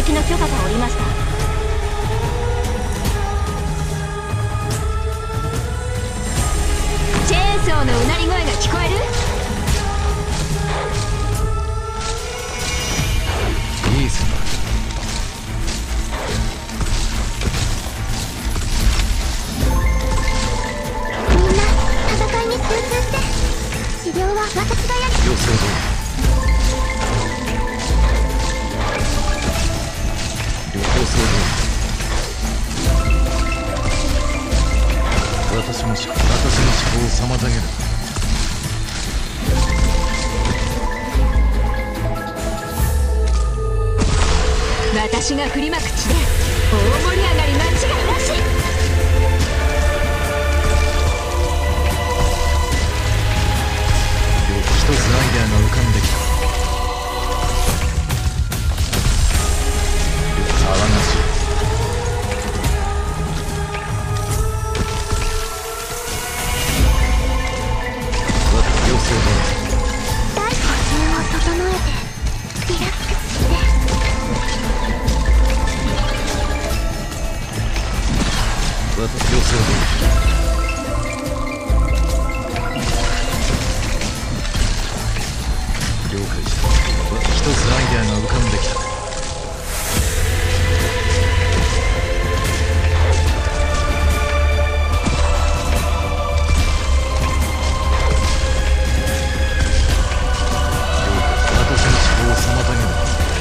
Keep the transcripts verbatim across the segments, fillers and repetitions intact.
撃の許可が下りました。チェーンソーのうなり声が聞こえる？ いいぞ。 みんな戦いに集中して。治療は私がやる。 予想通り。予想通り。私の思考、私の思考を妨げる。 私が振りまく地で大盛り上がり間違いなし。 一つアイデアが浮かんできた。騒がしい。予想通り。 大呼吸を整えてリラックスして。 私予想通り。了解した。一つアイデアが浮かんできた。私の思考を妨げる。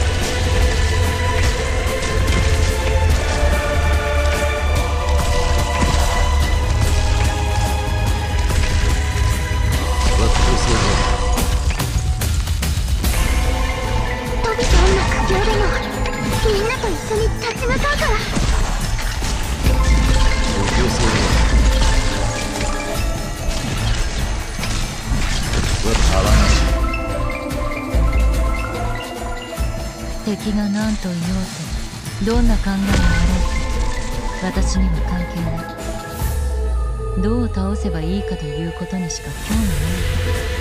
みんなと一緒に立ち向かうから。 予想は騒がしい。 敵が何と言おうとどんな考えがあろうと私には関係ない。どう倒せばいいかということにしか興味ない。